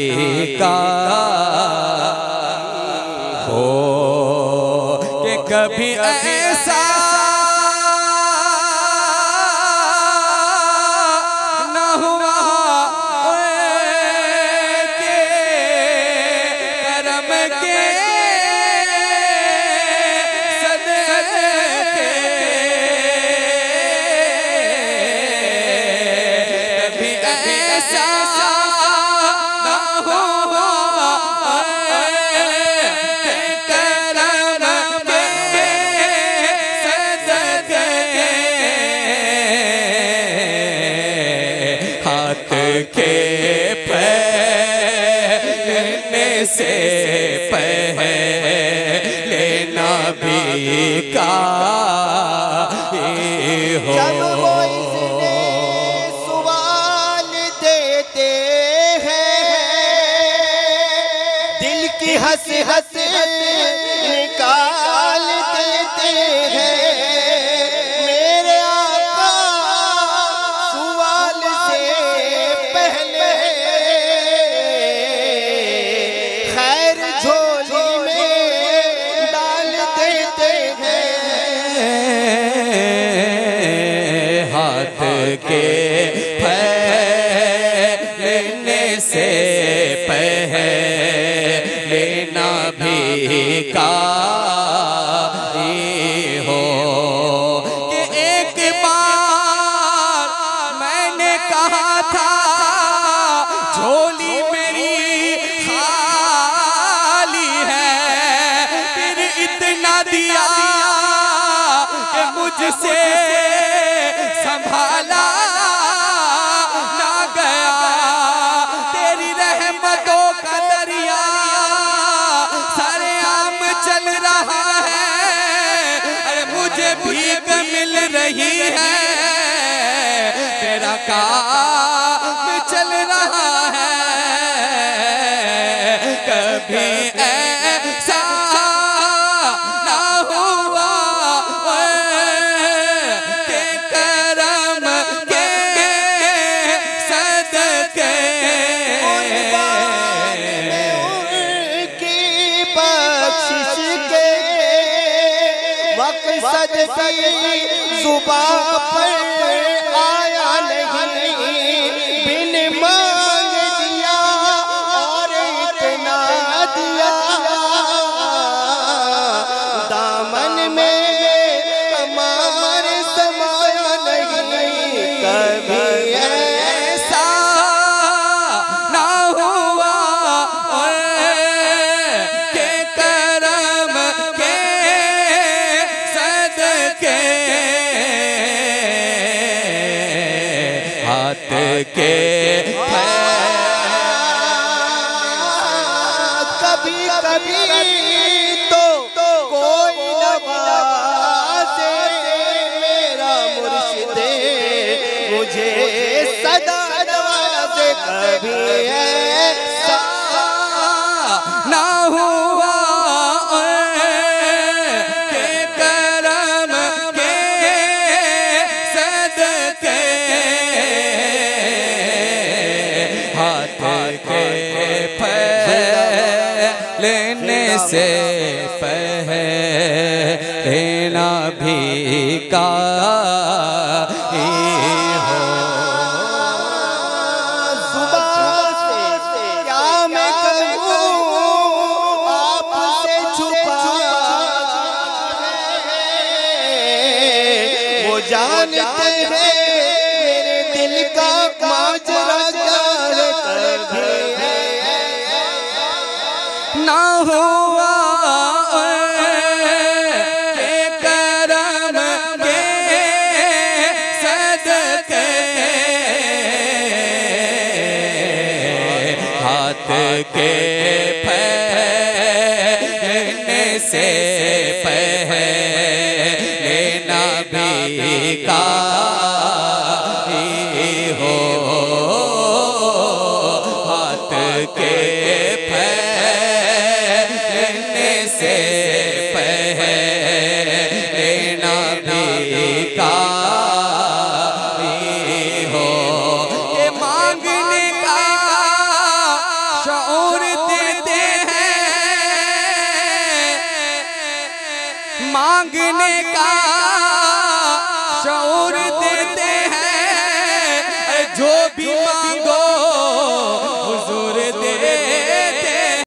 का हो कि कभी ऐसा न हुआ के करम के सदके कभी ऐसा के पहले से पहले नबी का हो। जब वो इतने सवाल देते हैं दिल की हंस हंस निकाल देते हैं। मेरे आका सवाल से पहले खैर झोली में डाल देते हैं। हाथ के फैलने से पहले नबी का हो कि एक बार मैंने कहा था झोली मेरी खाली है, फिर इतना दिया कि मुझसे संभाला ना गया। तेरी रहमतों का दरिया सरेआम चल रहा है, अरे मुझे भीख मिल रही है। तेरा काम चल रहा है, कभी ऐसा ना हुआ के करम के सदके उनकी बख्शिश के मकसद की जुबान पर आया नहीं। बिन मांग दिया और इतना दिया, दामन में कमार समाया नहीं। कभी ऐसा ना हुआ के करम के सदके हाथ के कभी कभी तो कोई नवाज़े मेरा मुर्शिदे मुझे सदा नवाज़े। कभी ऐसा ना हुआ के करम के सदके हाथ के फैलने से पहले नबी का हो। जुबान से क्या मैं कहूँ आपसे छुपा है। वो जानते हैं मेरे दिल का माजरा क्या है। कभी ना हुआ के करम के सदके हाथ के फैलने से पहले नबी का हो। हाथ के फैलने से पहले नबी का हो। के मांगने का मांगने का शऊर देते